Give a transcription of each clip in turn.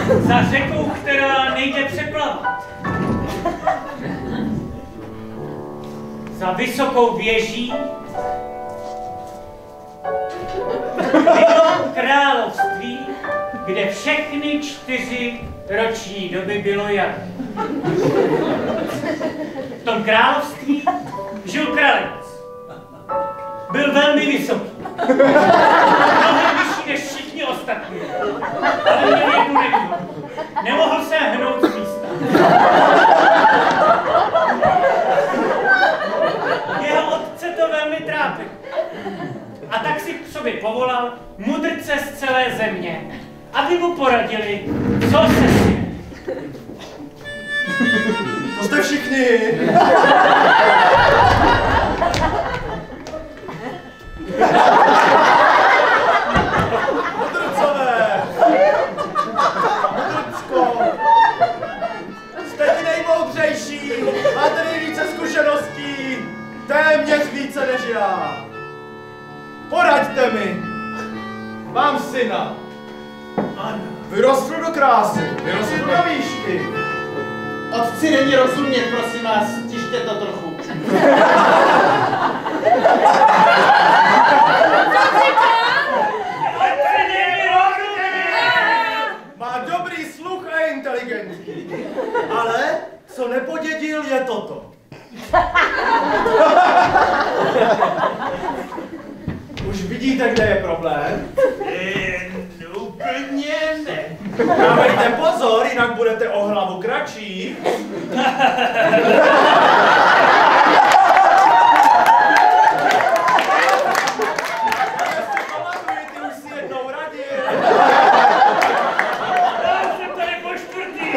Za řekou, která nejde přeplavat. Za vysokou věží bylo království, kde všechny 4 roční doby bylo jaro. V tom království žil králec. Byl velmi vysoký. Mnohem vyšší než všichni ostatní. Ale měl jednu nevýhodu. Nemohl se hnout z místa. Jeho otce to velmi trápilo. A tak si k sobě povolal mudrce z celé země, aby mu poradili, co se svět. To jste všichni. Mudrcové. Mudrcko. Jste ti nejmoudřejší. Máte nejvíce zkušeností. Téměř více než já. Poraďte mi. Mám syna. Ano. Vyrostl do krásy. Vyrostl do výšky. Otci není rozumět, prosím vás, stište to trochu. Má dobrý sluch a je inteligentní. Ale co nepodědil, je toto. Už vidíte, kde je problém? Úplně ne. Dávejte pozor, jinak budete o hlavu kratší. Ty už si jednou radil. Já jsem tady po čtvrtý.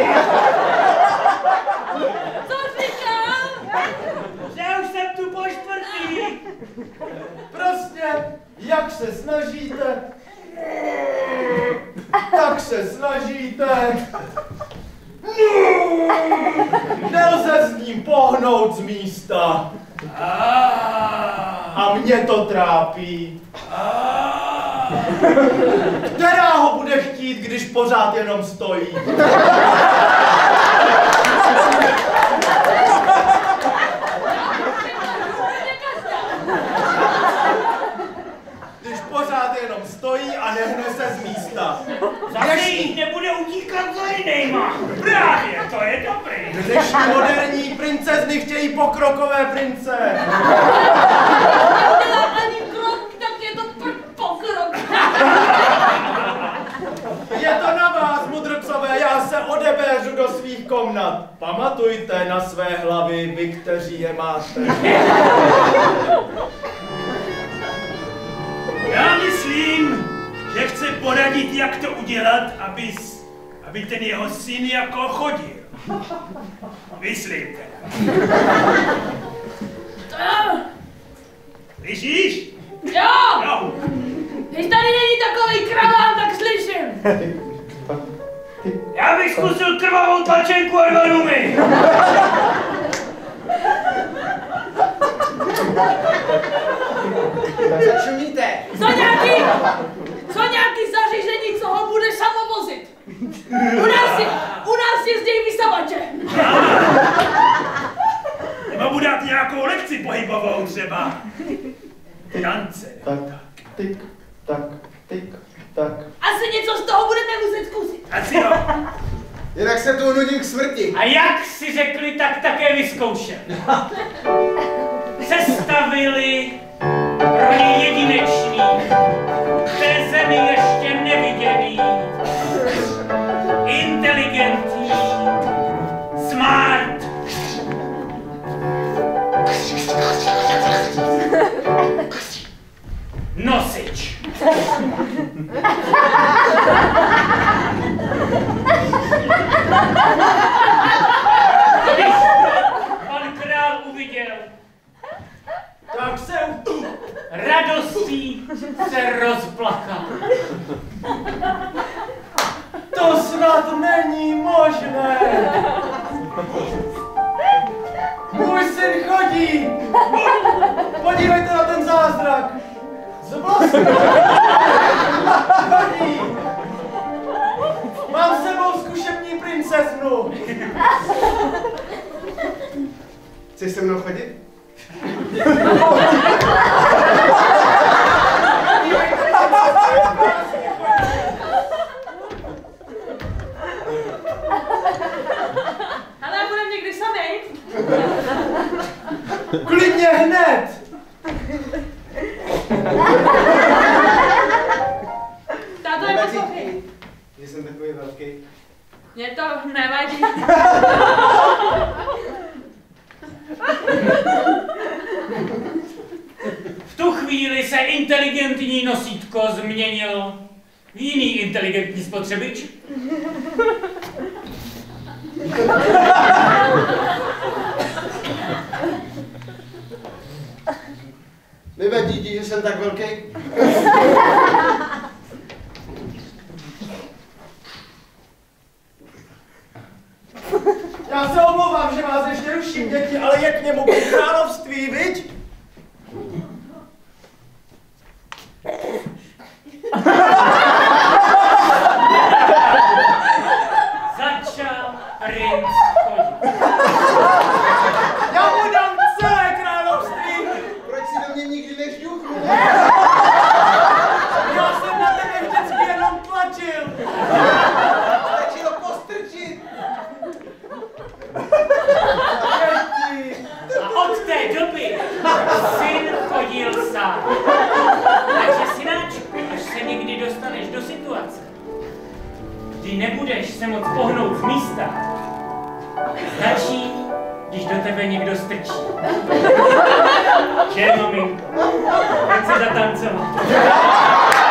Co říkal? Že už jsem tu po čtvrtý. Prostě, jak se snažíte, tak se snažíte. Nelze s ním pohnout z místa. A mě to trápí. Která ho bude chtít, když pořád jenom stojí? Když pořád jenom stojí a nehne se z místa. Zase jich nebude utíkat za jinejma. Právě, to je dobrý. Dnešní moderní princezny chtějí pokrokové prince. Nedělá ani krok, tak je to pokrok. Je to na vás, mudrcové, já se odebéřu do svých komnat. Pamatujte na své hlavy, vy, kteří je máte. Já myslím, že chce poradit, jak to udělat, aby ten jeho syn jako chodil. Myslím teda. To jo. Slyšíš? Jo. No. Když tady není takový kraván, tak slyším. Já bych zkusil krvavou tlačenku a 2 rumy. Začumíte. Co nějaký zařízení, co ho bude samovozit. U nás jezdí vysavače. Nebo mu dát nějakou lekci pohybovou třeba. Tance. Tak, tik, tak, tik, tak. Asi něco z toho budeme muset zkusit. Asi jo. Jinak se tu nudím k smrti. A jak si řekli, tak také vyzkoušeli. Sestavili pro ně jedinečný, v té zemi ještě neviděný, inteligentní, smart, nosič. Když pan král uviděl, Tak se radostí se rozplakal. To snad není možné. Můj syn chodí. Podívejte na ten zázrak. Zblastný. Chodí. Mám s sebou táhnu. Chceš se mnou chodit? Ale budeme někdy sami. Klidně hned. Táto je poslouchej. Že jsem takový velký. Mně to nevadí. V tu chvíli se inteligentní nosítko změnilo v jiný inteligentní spotřebič. Nevadí ti, že jsem tak velký? Já se omlouvám, že vás ještě ruším, děti, ale je k němu království, viď? Začal princ chodit. Já mu dám celé království! Proč si do mě nikdy nešťuchnul? Já jsem na tebe vždycky jenom tlačil! Stačilo postrčit! Děti! A od té doby syn chodil sám. Takže synáčku, až se někdy dostaneš do situace, kdy nebudeš se moc pohnout z místa, stačí, když do tebe někdo strčí. Že, maminko? Pojď se zatancovat.